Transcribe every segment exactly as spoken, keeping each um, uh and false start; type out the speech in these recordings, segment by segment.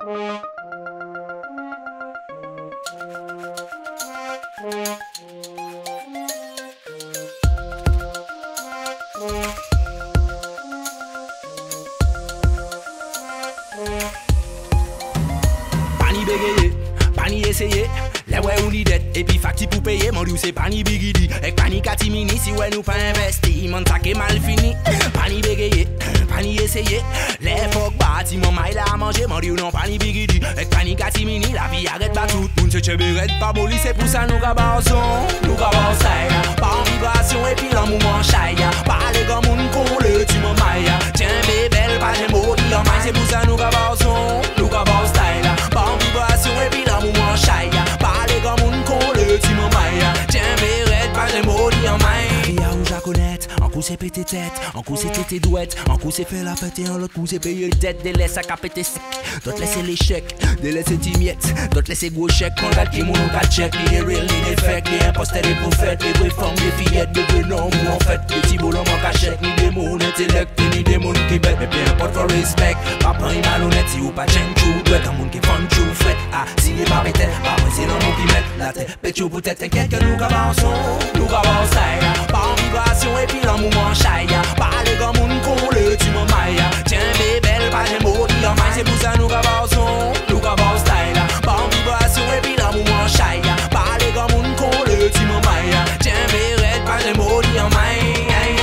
Pani bégayer, pani essayer. Les ouais ou li dette, et puis facti pour payer. Mon dieu c'est pani bigidi, et pani katimini. Si ouais nous pas investi, mon sac est mal fini. Pani bégayer, pani essayer. Les folk bâti, mon maï la manger. Mon dieu non pani bigidi, et pani katimini. La vie arrête pas tout, moun se cheberet pas boli. C'est pour ça nous gabarzons, nous gabarzons. Pas en vibration et puis l'amour en chaille. Pas les gars moun collé, tu m'en maille. Tiens bébelle, pas les mots, il en maille. C'est pour ça nous gabarzons, nous gabarzons. Pas en vibration et puis l'amour en chaille. Les gars moun collé, tu m'en maille. Tiens bébelle, pas les mots, il en maille. Via où j'la connaître, en coup c'est pété tête, en coup c'est tété douette, en coup c'est fait la fête et en l'autre coup c'est payé tête. Des laisses à capéter sec, d'autres laisser les chèques, des laisser timiettes, d'autres laisser gros chèques. Quand gars qui moun ou gars check, les real, les fake, les imposteurs, les prophètes, les vraies femmes, les fillettes, les vrais noms ou en fait, les petits boulons en cachette, ni des mots intellect, ni des mots qui bêtent, mais peu importe for respect. Papa est malhonnête, si ou pas change true, doit un monde qui fun true, fret. Ah, si il est pas bête, pas moi c'est l'homme qui met la tête. Bête ou peut-être t'inquiète que nous avançons, nous avançons. Pas en vibration et puis l'amour en chaille. Pas les gars moun collé, tu m'en maille. Tiens bébelle, pas les mots, il en maille. C'est pour ça nous avançons, nous avançons. Pas en vibration et puis l'amour en chaille. Pas les gars moun collé, tu m'en maille. Tiens bébelle, pas les mots, il en maille.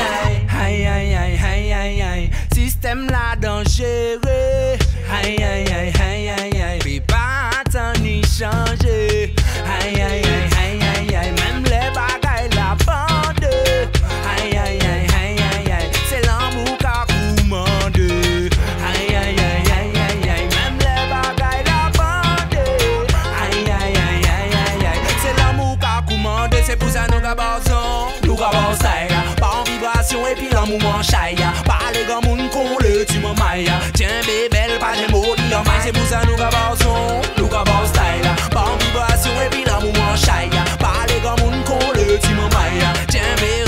Aïe aïe aïe aïe aïe aïe. Système là dangereux. Aïe aïe aïe aïe aïe aïe. Puis pas attendre ni changer. Aïe aïe aïe aïe aïe aïe. Même les bagailles la bande. Aïe aïe aïe aïe aïe aïe. C'est l'amour qu'a commandé. Aïe aïe aïe aïe aïe aïe. Même les bagailles la bande. Aïe aïe aïe aïe aïe aïe. C'est l'amour qu'a commandé. C'est pour ça nous gabarzons, nous gabarzons. Pas en vibration et puis l'amour en chaille. Pas les gars moun collé, tu m'en maille. Tiens bébelle, pas les mots, il en maille. C'est pour ça nous gabarzons, nous gabarzons. Pas en vibration et puis l'amour en chaille. Pas les gars moun collé, tu m'en maille. Tiens bébelle.